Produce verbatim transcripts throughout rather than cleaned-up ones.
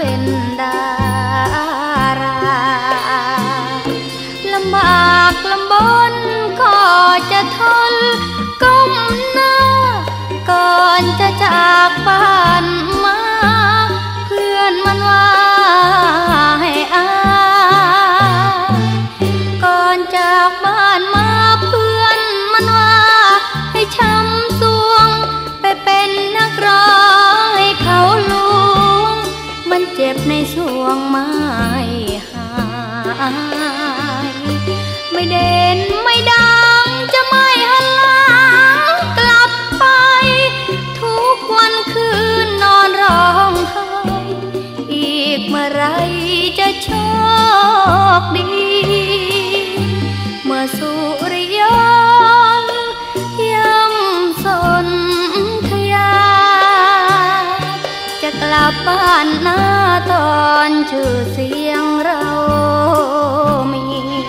เป็นดาราลำบากลำบนก็จะทนก้มหน้าก่อนจะจากบ้านมาเพื่อนมันว่าให้อายก่อนจากบ้านมาเพื่อนมันว่าให้ช้ำสวงไปเป็นนักร้องให้เขาลวงมันเจ็บในสวงไม่หายไม่เด่นไม่ดังจะไม่หันหลังกลับไปทุกวันคืนนอนร้องไห้อีกเมื่อไรจะโชคดีเมื่อสุริยนต์ย่ำสนธยาจะกลับบ้านหน้าตอนชื่อเสียงเรามี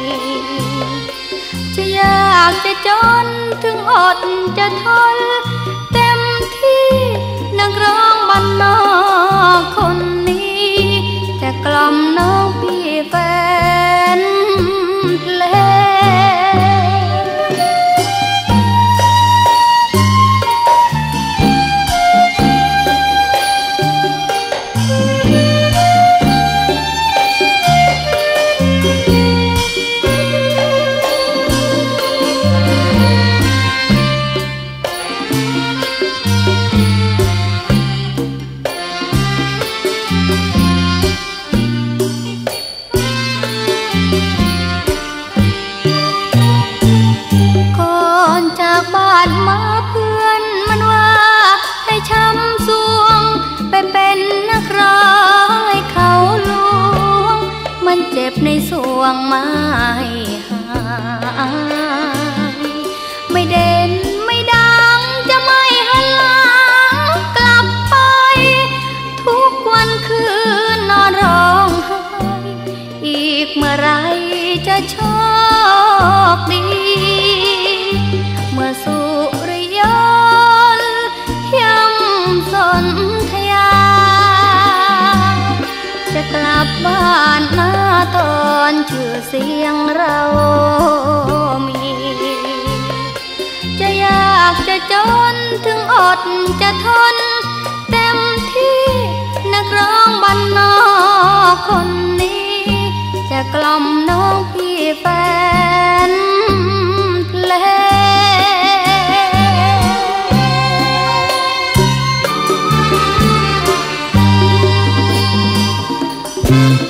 จะยากจะจนถึงอดจะทนเต็มที่นักร้องบ้านนอกคนนี้จะกล่อมน้องพี่แฟนเพลบ้านมาเพื่อนมันว่าให้ช้ำสวงไปเป็นนักร้องให้เขาลวงมันเจ็บในสวงไม่หายไม่เด่นไม่ดังจะไม่หันหลังกลับไปทุกวันคืนนอนร้องไห้อีกเมื่อไรจะโชคดีเมื่อสุริยนต์ย่ำสนธยาจะกลับบ้านหน้าตอนชื่อเสียงเรามีจะยากจะจนถึงอดจะทนเต็มที่นักร้องบ้านนอกคนนี้จะกล่อมน้องพี่แฟนเพลง